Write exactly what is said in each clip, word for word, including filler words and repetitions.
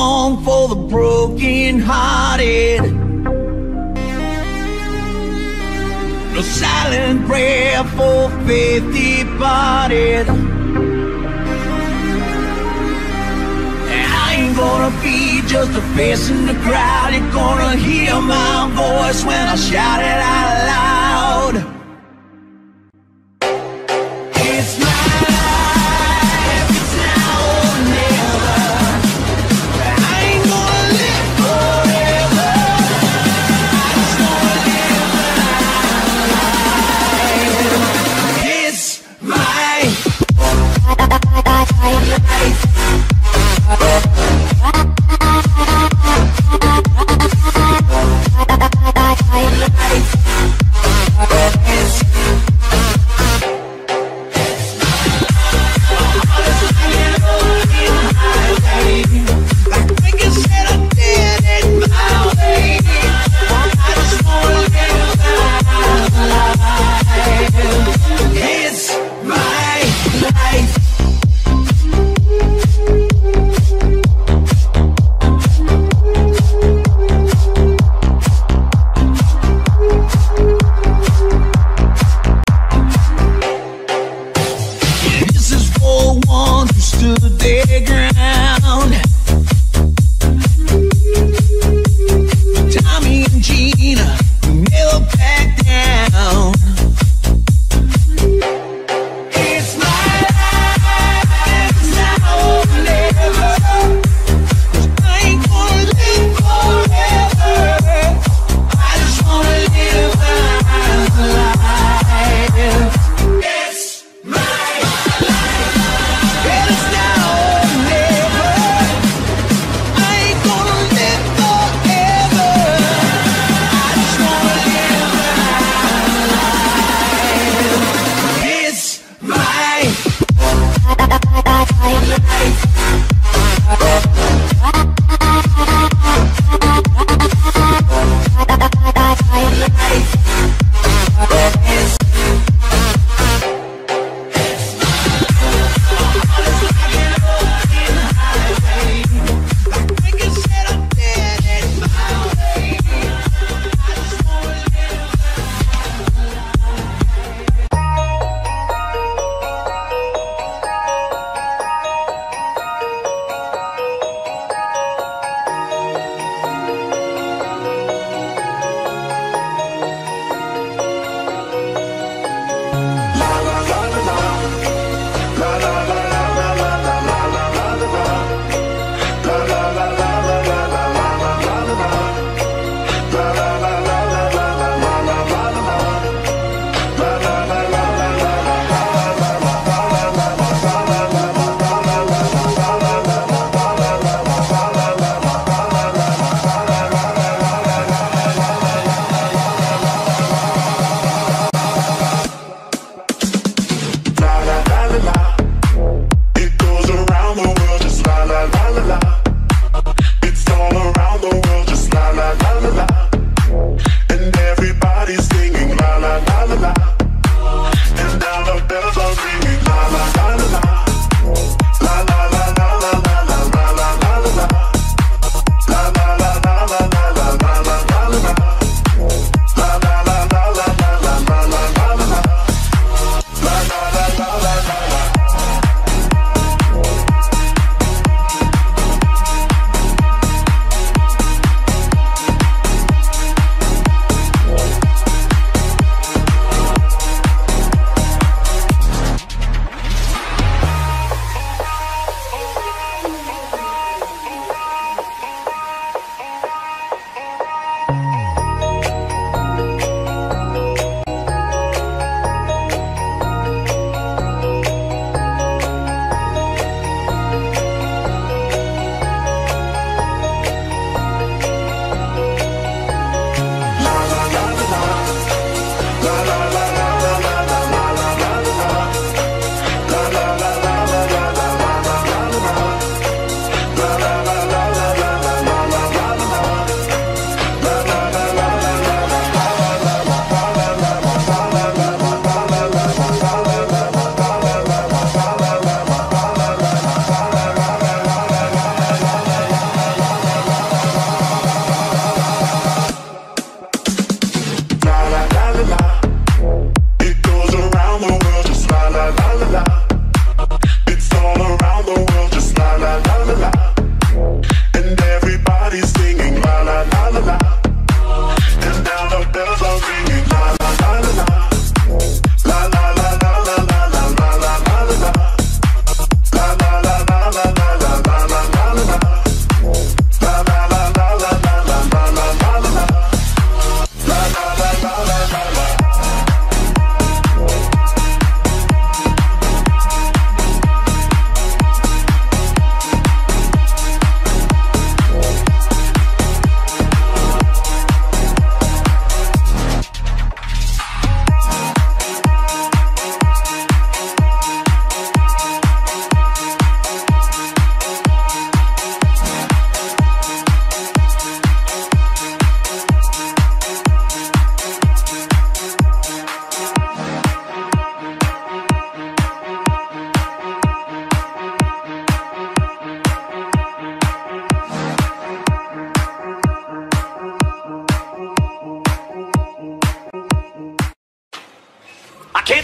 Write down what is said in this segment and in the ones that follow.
song for the broken hearted, no silent prayer for faith departed. And I ain't gonna be just a face in the crowd. You're gonna hear my voice when I shout it out loud. It's my life, it's now or never. I ain't gonna live forever. I just wanna live my life. It's my life. It's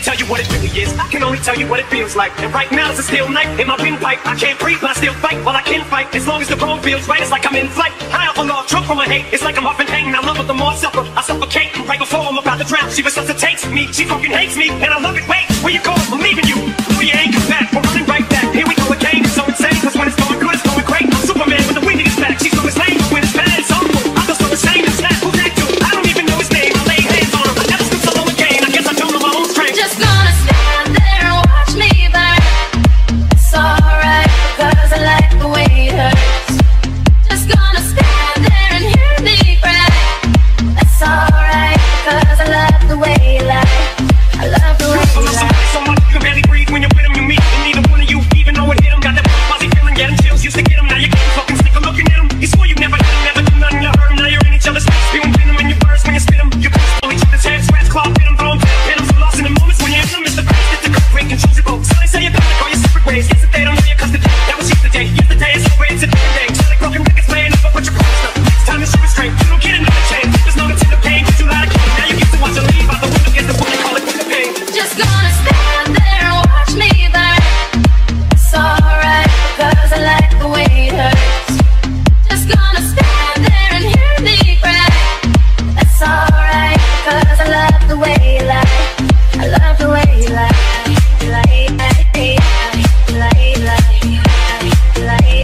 can't tell you what it really is. I can only tell you what it feels like. And right now it's a steel night in my windpipe. I can't breathe, but I still fight. Well, I can fight as long as the road feels right. It's like I'm in flight. High off a log, drunk from my hate. It's like I'm huffing pain. I love it the more I suffer. I suffocate right before I'm about to drown. She resuscitates me. She fucking hates me, and I love it. Wait, where you going? I'm leaving you. No, you ain't come back. We're running right back. Here we go again. It's so insane. Cause when it's going good, it's going great. I'm Superman with the wind in his back. She's always lame. When it's bad, it's awful. I feel so ashamed. It's not who's that dude? I don't even know his name. I lay hands on him. I never stood solo again. I guess I don't know my own strength. Just gonna stand there and watch me burn. It's alright because I like the way it hurts. Just gonna stand there and hear me cry. That's alright because I love the way you lie. I love the way you lie. So much you can barely breathe when you're with him. You meet and neither one of you even know it hit him. Got that fuzzy feeling, getting chills used to get him. Now you can't fucking stick a looking at him. You swore you never did him, never do nothing. You heard him. Now you're in each other's face, spewing venom in your words when you spit him. You push on each other's head, scratch, claw, hit him, throw him, hit him. So lost in the moments when you're in them. It's the face that the cut break controls your boat. So they say you're gonna go your separate ways. Yes, if they don't know you cause the day that was yesterday. Yesterday is over, it's a different day. Just like broken records playing over, but you're close up. Next time you shoot it straight, you don't get another chance. There's no intent of pain, you lie to keep. Now you get to watch her leave out the window, get the what they call it with the pain. Just gonna stand there and watch me burn. It's alright because I like the way it hurts. Just gonna stand there and hear me cry. That's alright because I love the way you lie. I love the way you lie. Lie, lie, lie, lie, lie, lie, lie,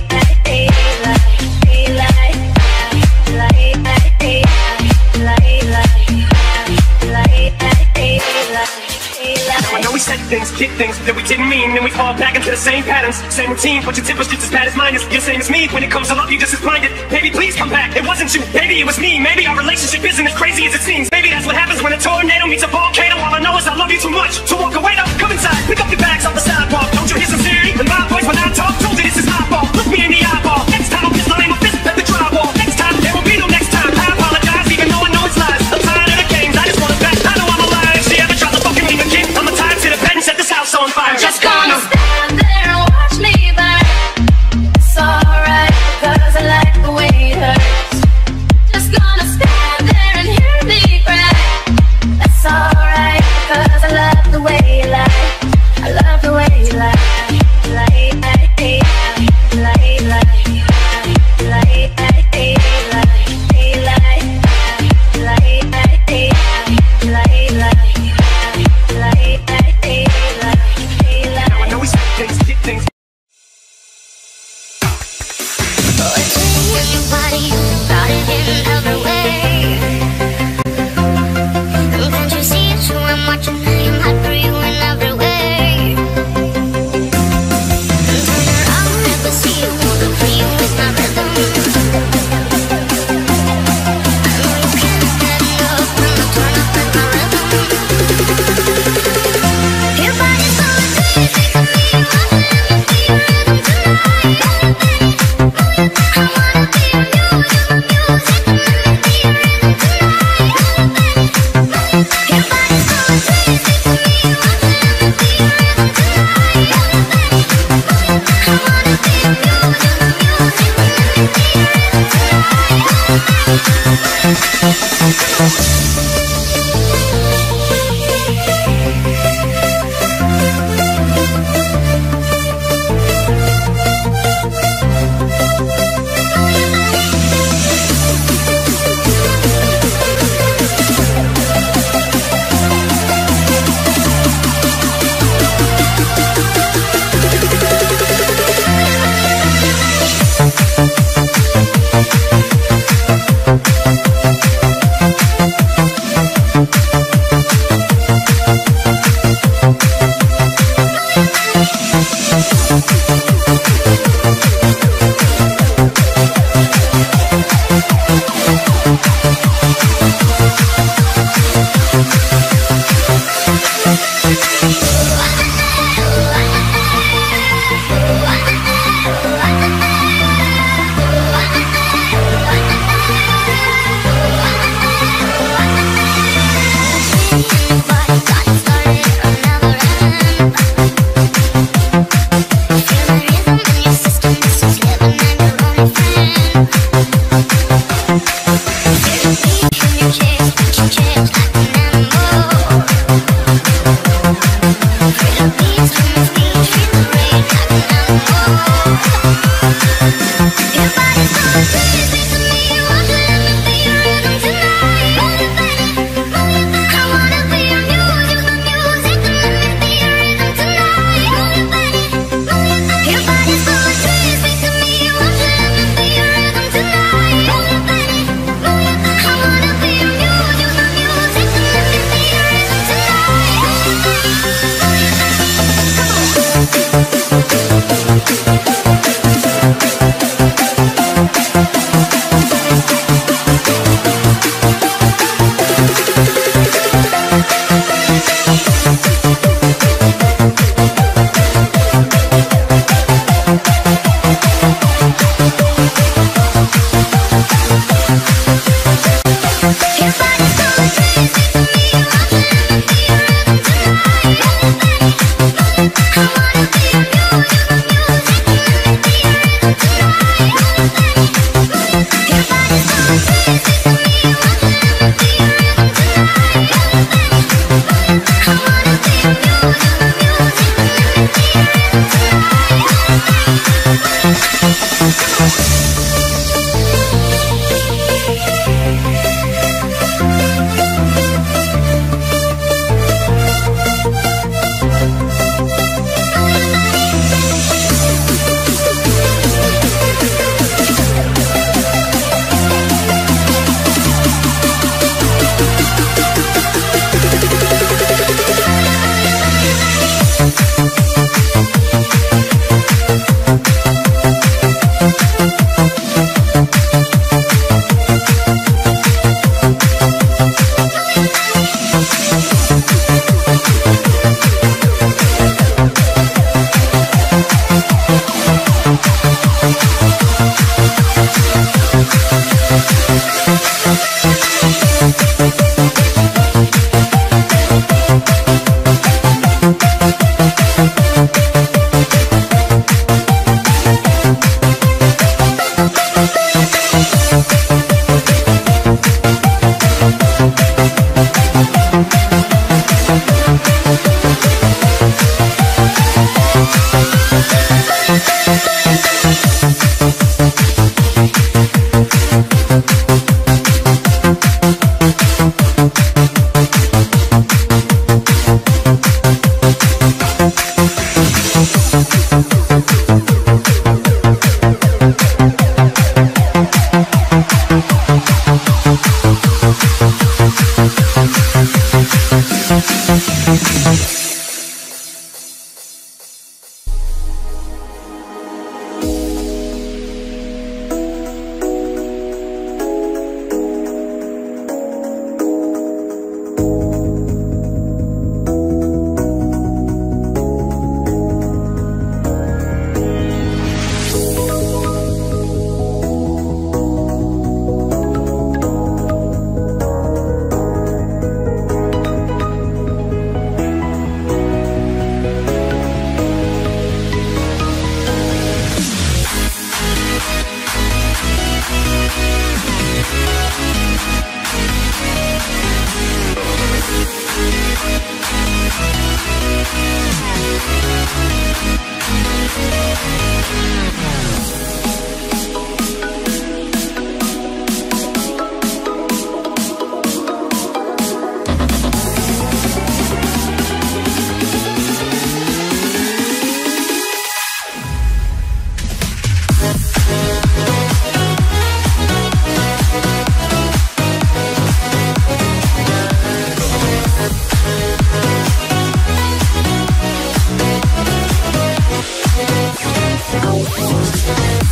I know we said things, did things that we didn't mean, and we fall back into the same patterns, same routine. But your temper's just as bad as mine is. You're same as me. When it comes to love, you just as blinded. Baby, please come back. It wasn't you. Maybe it was me. Maybe our relationship isn't as crazy as it seems. Maybe that's what happens when a tornado meets a volcano. All I know is I love you too much to walk away. Now come inside, pick up your bags off the sidewalk. Don't you hear sincerity in my voice when I talk? Told you this is my fault. Look me in the eyeball. Next time I'll just lay my fist at the drywall. Next time there will be no next time. I apologize, even though I know it's lies. I'm tired of the games. I just want it back. I know I'm alive. If she ever tries to fucking leave again, I'ma tie her to the bed and set this house on fire. just gonna stand there and watch me burn. It's alright because I like the way it hurts. Just gonna stand there and hear me cry. That's alright because I love the way you lie. I love the way you lie. Lie, lie, lie, lie, lie, lie, lie, lie, Now I know we said things, did things. We'll be right back.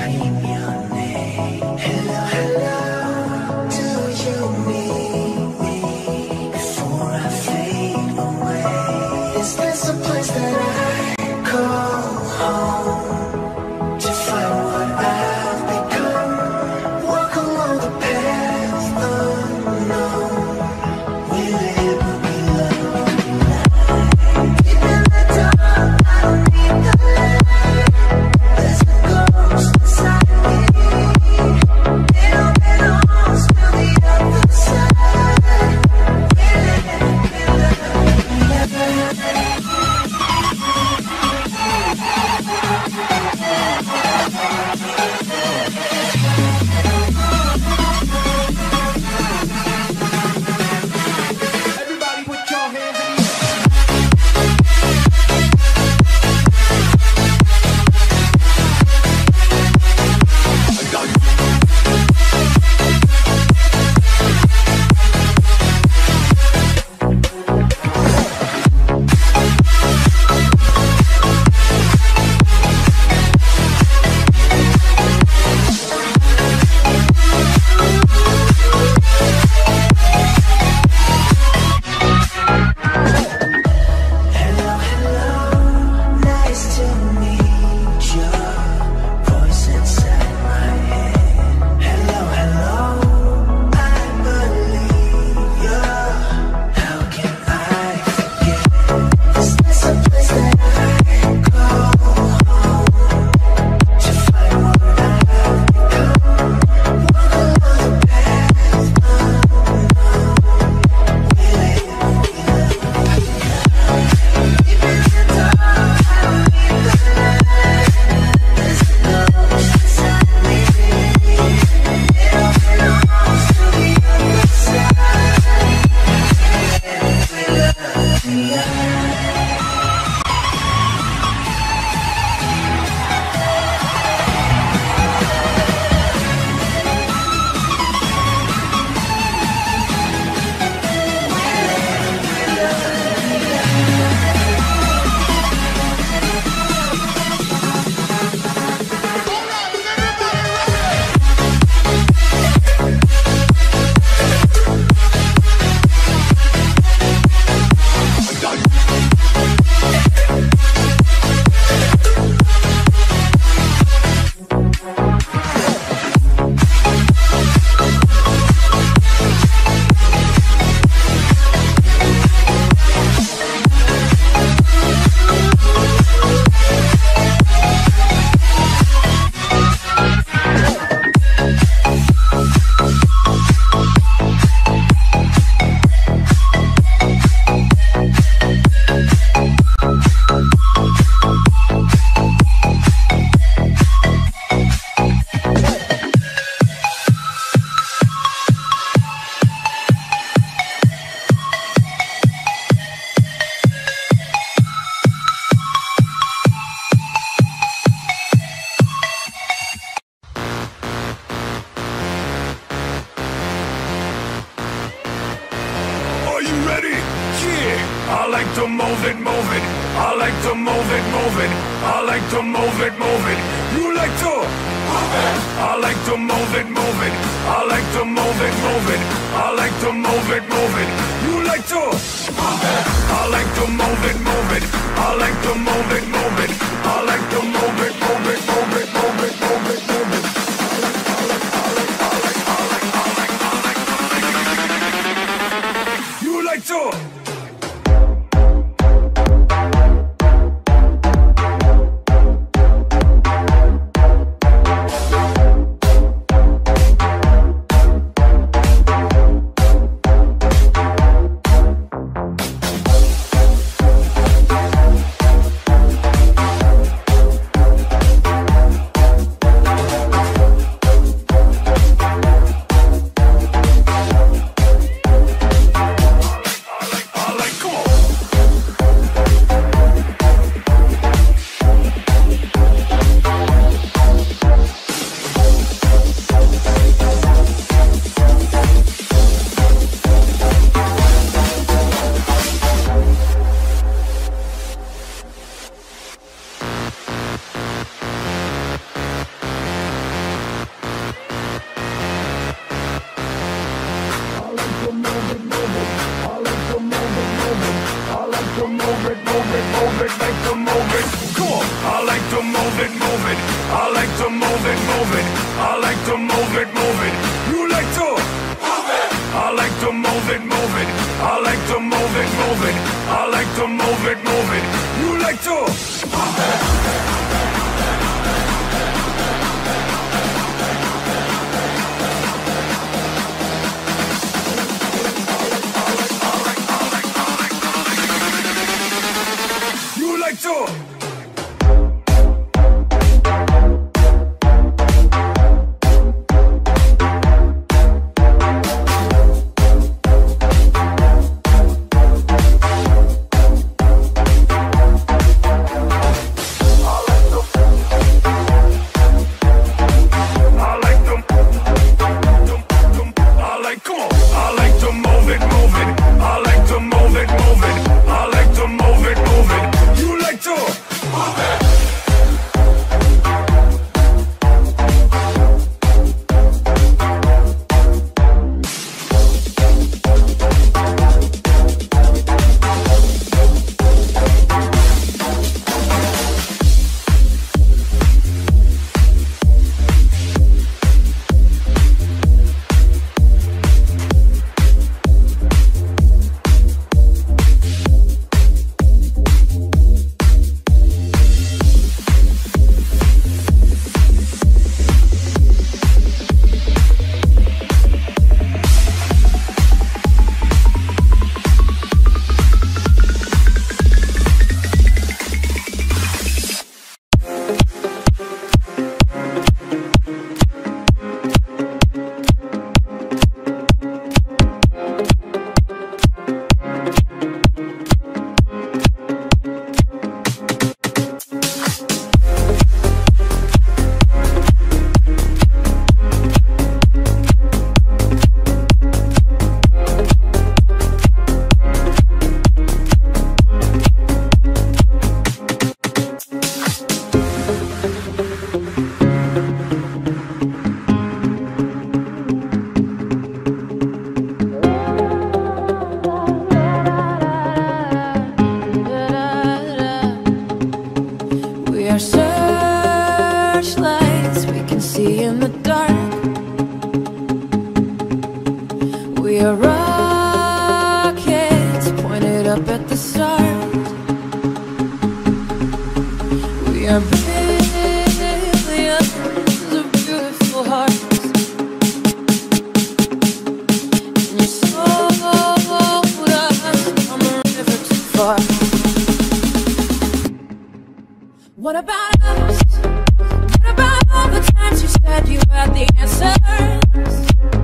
to move it, move it. I like to move it, move it. I like to move it, move it. You like to move it. I like to move it, move it. I like to move it, move it. I like to move it, move it. You like to move it. I like to move it, move it. I like to move it, move it. I like to move it, move it, move it, move it, move it, move it. You like to. I like to move it, move it. You like to move it. I like to move it, move it. I like to move it, move it. I like to move it, move it. You like to move it. What about us? What about all the times you said you had the answers?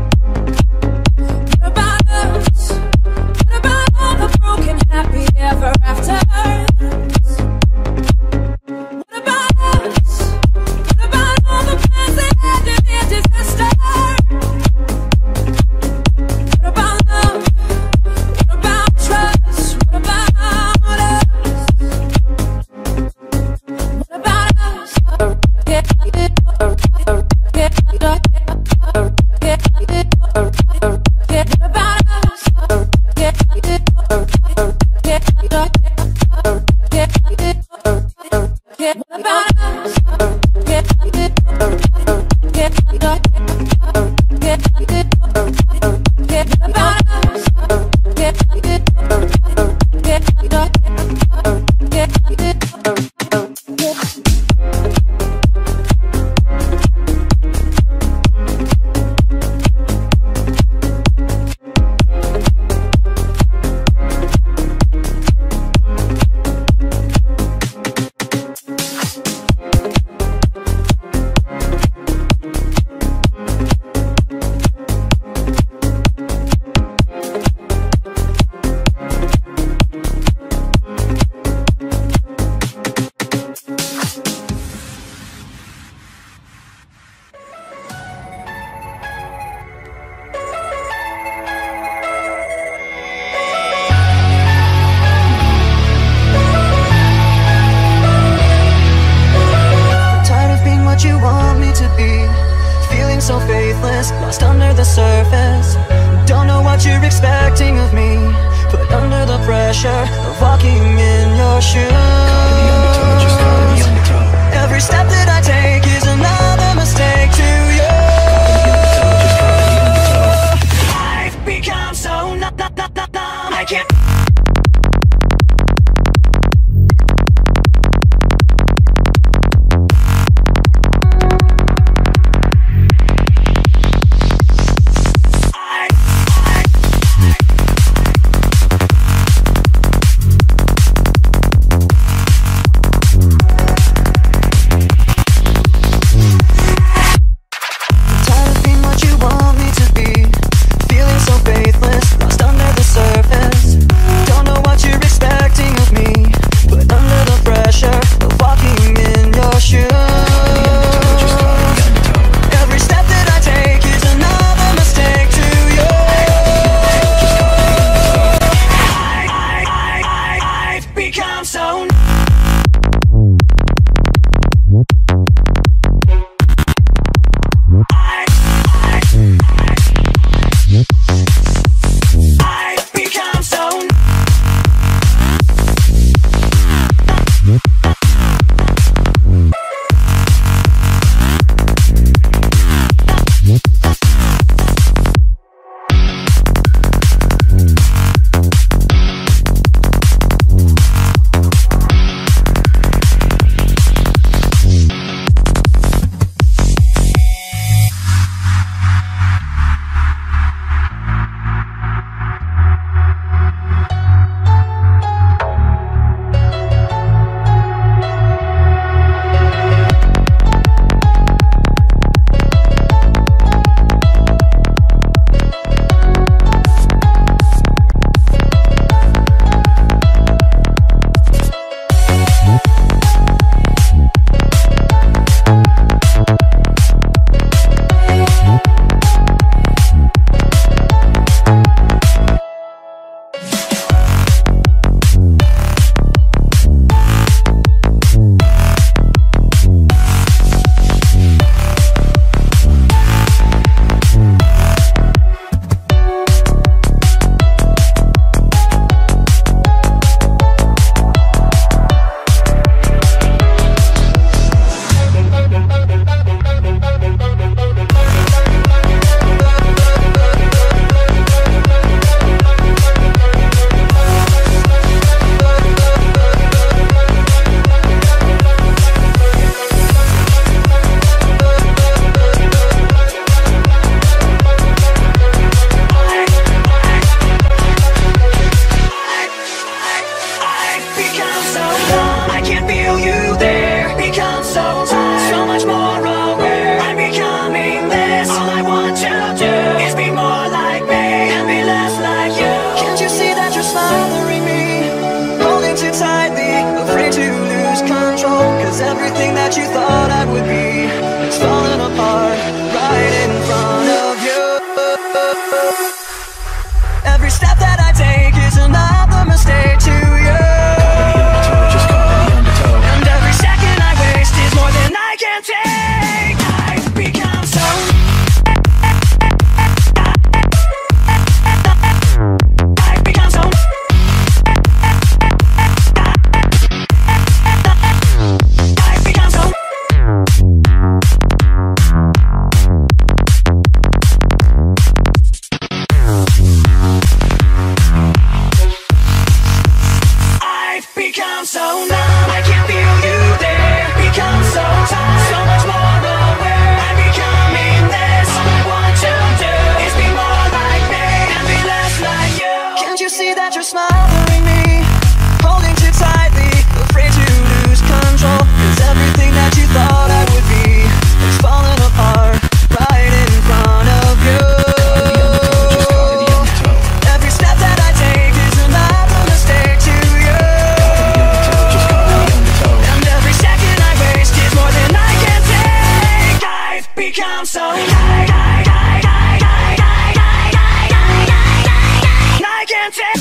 What about us? What about all the broken happy ever afters? What about us? What about all the plans that ended in disaster? What about love? What about trust? What about us? What about us? You want me to be, feeling so faithless, lost under the surface. Don't know what you're expecting of me, put under the pressure of walking in your shoes. Every step that I take is another mistake to you. that you thought I would be is falling apart right in front of you. Every step that I take is another mistake to you. And every second I waste is more than I can take. I've become so I've become so I've become so I've become so numb, I can't feel you there. Become so tired, so much more aware. I'm becoming this. All I want to do is be more like me and be less like you. Can't you see that you're smothering me, holding too tightly, afraid to lose control? 'Cause everything that you thought I would be is falling apart right in front of you. Every step that I take is another mistake to you. And every second I waste is more than I can take. I've become so I can't take.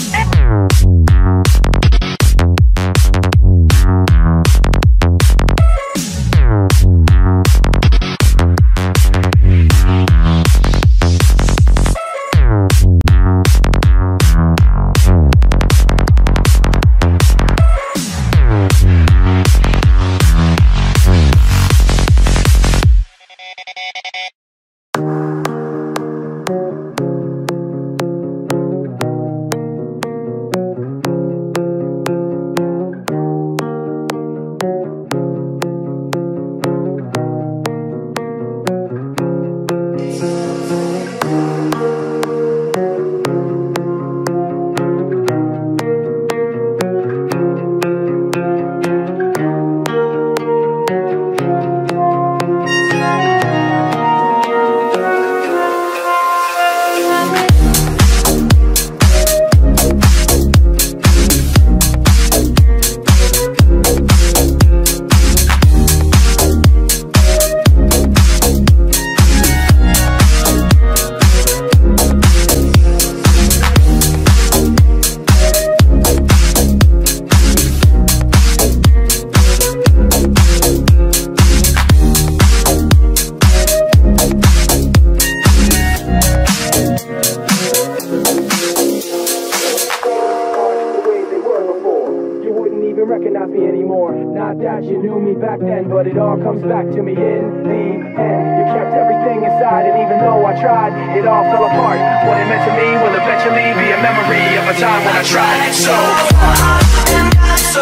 Recognize me anymore. Not that you knew me back then, but it all comes back to me in the end. You kept everything inside, and even though I tried, it all fell apart. What it meant to me will eventually be a memory of a time when I tried so hard and got so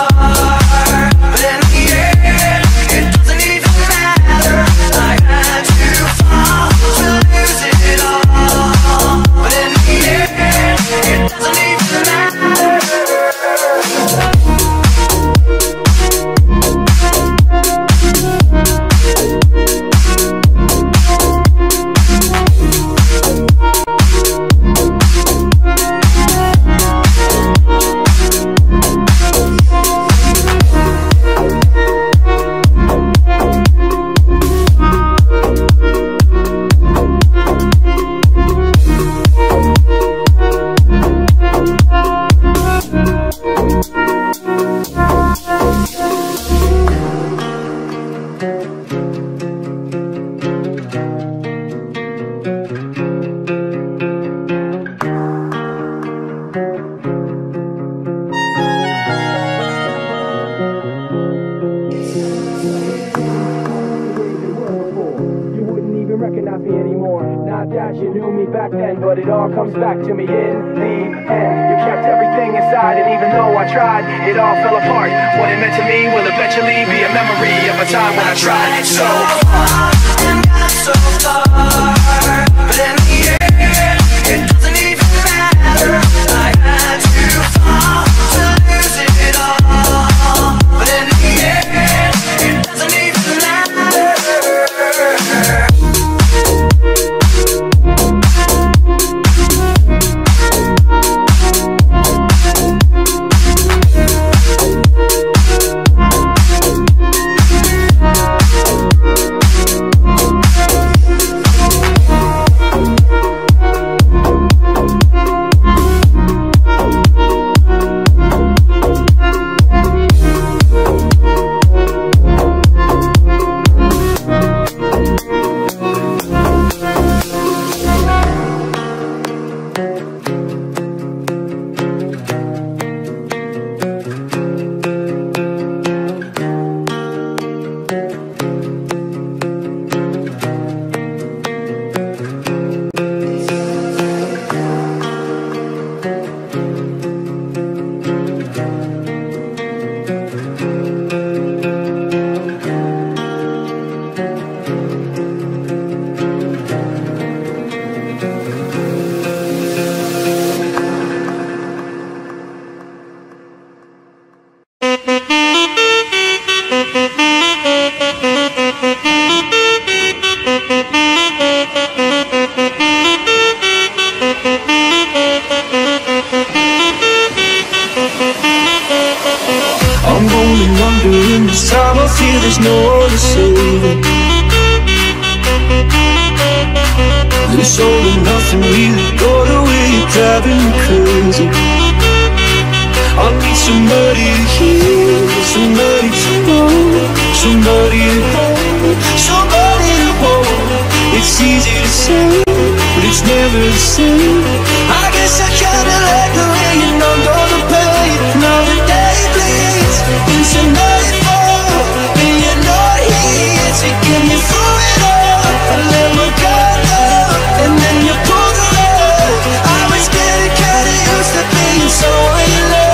far, but in the end, it doesn't even matter. I had to fall to lose it all, but in the end, it doesn't even matter. Recognize me anymore. Not that you knew me back then, but it all comes back to me in the end. You kept everything inside, and even though I tried, it all fell apart. What it meant to me will eventually be a memory of a time when I tried so hard and got so far, but in the end, it doesn't even matter. I had to fall to lose it all, but in the end, it doesn't even matter. feel there's no one to save it. It's all or nothing really, you're the way you're driving me crazy. I need somebody to hear, somebody to know, somebody to hold, somebody to hold. It's easy to say, but it's never the same. I guess I kinda like the way you numbed all the pain. Now the day bleeds into nightfall, and you're not here to get me through it all. I let my guard down, and then you pulled the rug. I was getting kinda used to being someone you love.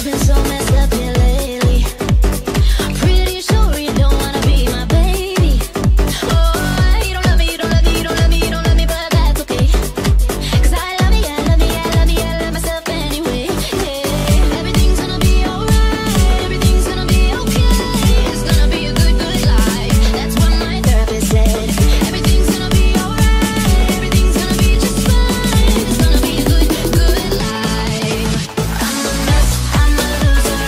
I'm a mess, I'm a loser.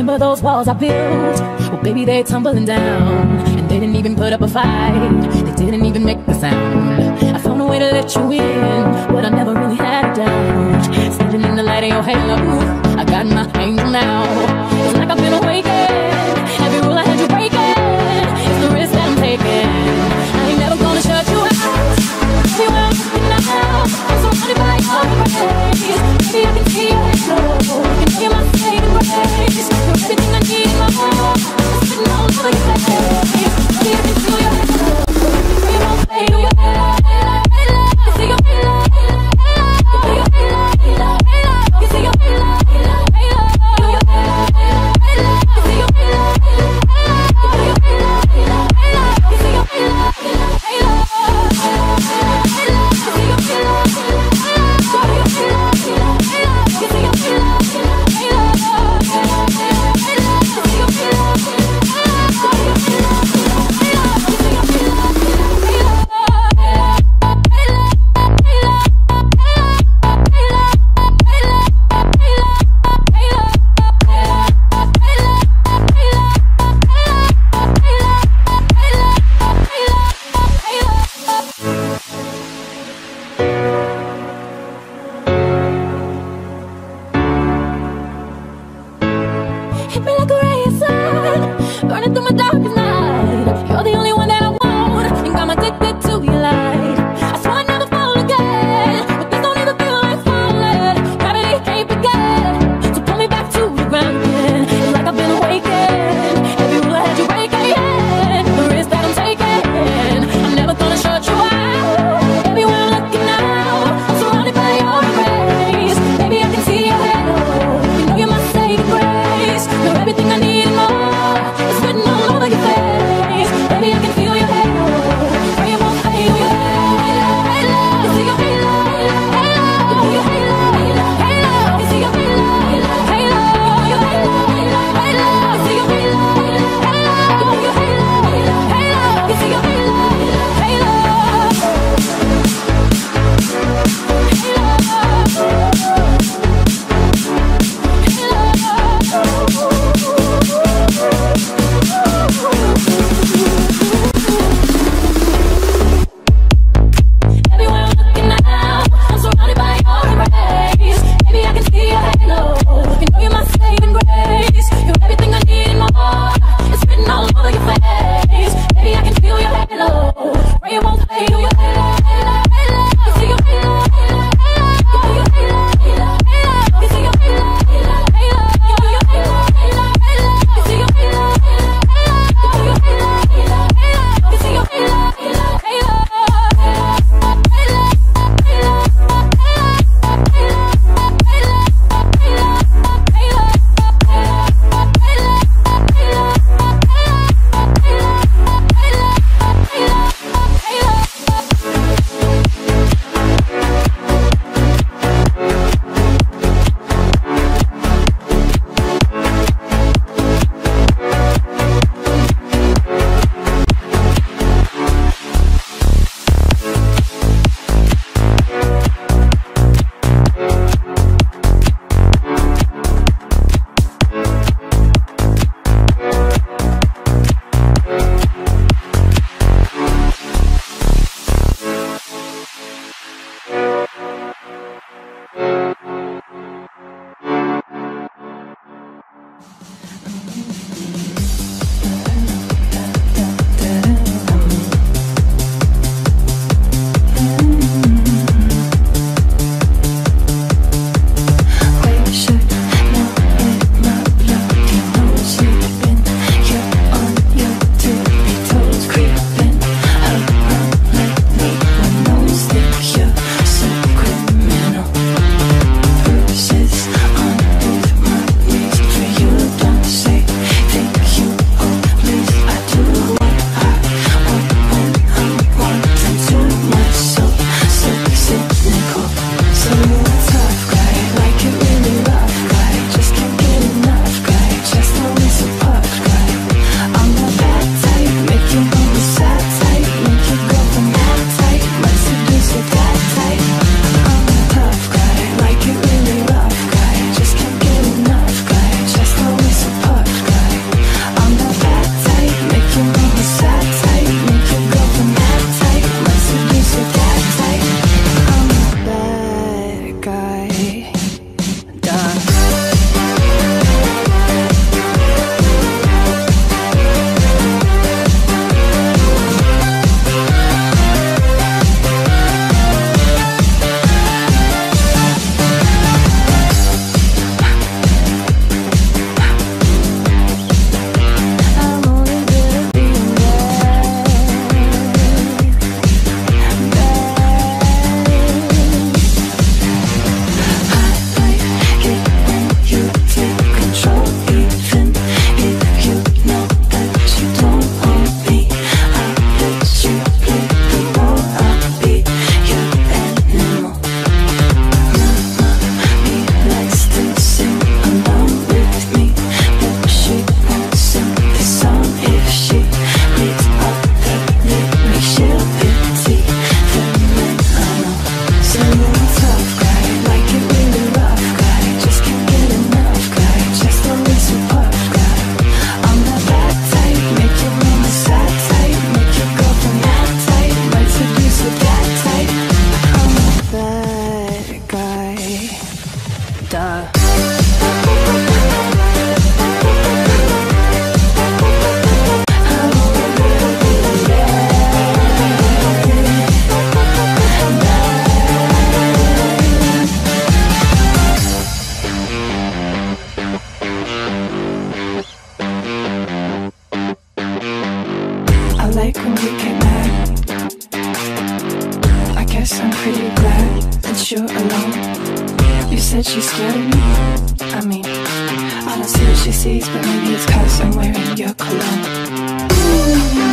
Remember those walls I built? Well, baby, they're tumbling down. And they didn't even put up a fight. They didn't even make a sound. I found a way to let you in, but I never really had a doubt. Standing in the light of your halo, I got my angel now. It's like I've been awakened. Every rule I had you breaking. It's the risk that I'm taking. I ain't never gonna shut you out. Everywhere I'm looking now, I'm surrounded by your grace. Baby, I can see your halo. You know you're my saving grace. You're everything I need in my heart. I'm sitting all over your face. Baby, I can feel your halo. You won't fade away. I see your halo. I feel your halo. You see your halo. Feel your halo. I see your halo. Feel your halo. You see your halo. Hit me like a ray of sun, burning through my darkest night. You're the only one that I want, think I'm addicted to your light. I swear I'd never fall again, but this don't even feel like falling. Gravity can't forget, so pull me back to the ground again. It's like I've been awakened, every rule I had you breaking. The risk that I'm taking, I'm never gonna shut you out. Everywhere I'm looking now, I'm surrounded by your grace. Baby, I can see your halo, you know you're my saving grace. You're everything I need. Duh. I like when we get mad. I guess I'm pretty glad that you're alone. You said she's scared of me. I mean, I don't see what she sees, but maybe it's 'cause I'm wearing your cologne.